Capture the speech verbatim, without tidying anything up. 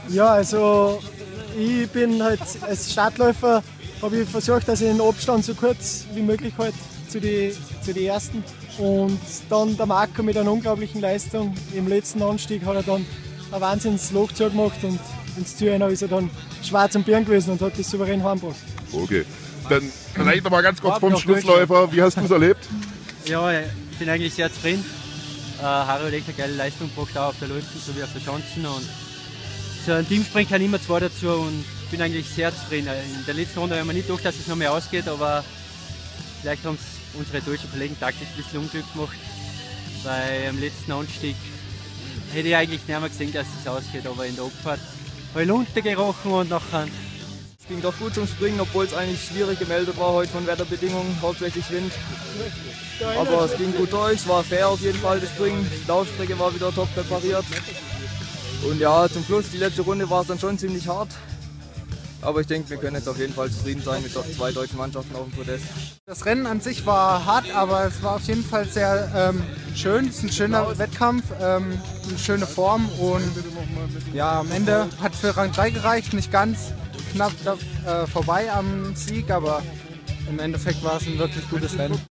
Ja, also ich bin halt als Startläufer, habe ich versucht, dass ich den Abstand so kurz wie möglich halt zu den zu die Ersten. Und dann der Marco mit einer unglaublichen Leistung im letzten Anstieg hat er dann ein Wahnsinns-Loch zugemacht und ins Ziel ist er dann schwarz am Birn gewesen und hat das souverän heimgebracht. Okay, dann vielleicht noch mal ganz kurz vom Schlussläufer. Wie hast du es erlebt? Ja, ich bin eigentlich sehr zufrieden. Äh, Harald hat eine geile Leistung gebracht, auch auf der Läufe sowie auf der Chancen. Und so ein Teamsprint kann immer zwei dazu und ich bin eigentlich sehr zufrieden. In der letzten Runde haben wir nicht gedacht, dass es noch mehr ausgeht, aber vielleicht haben es unsere deutschen Kollegen taktisch ein bisschen Unglück gemacht, weil am letzten Anstieg hätte ich eigentlich nicht mehr gesehen, dass es ausgeht, aber in der Abfahrt habe ich runtergerochen und nachher. Es ging doch gut zum Springen, obwohl es eigentlich schwierig gemeldet war heute von Wetterbedingungen, hauptsächlich Wind. Aber es ging gut durch, es war fair auf jeden Fall das Springen, die Laufstrecke war wieder top präpariert. Und ja, zum Schluss, die letzte Runde war es dann schon ziemlich hart. Aber ich denke, wir können jetzt auf jeden Fall zufrieden sein mit zwei deutschen Mannschaften auf dem Podest. Das Rennen an sich war hart, aber es war auf jeden Fall sehr ähm, schön. Es ist ein schöner Wettkampf, ähm, eine schöne Form und ja, am Ende hat für Rang drei gereicht, nicht ganz knapp äh, vorbei am Sieg, aber im Endeffekt war es ein wirklich gutes Rennen.